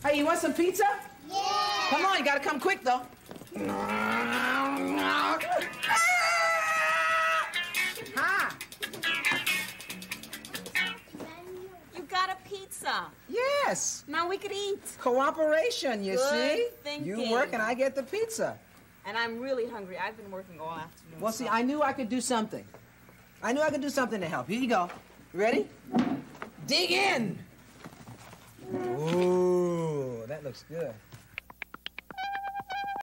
Hey, you want some pizza? Yeah! Come on, you gotta come quick, though. Hi. You got a pizza. Yes. Now we could eat. Cooperation, you Good see? thinking. You work and I get the pizza. And I'm really hungry. I've been working all afternoon. Well, see, I knew I could do something. I knew I could do something to help. Here you go. Ready? Dig in. Ooh, that looks good.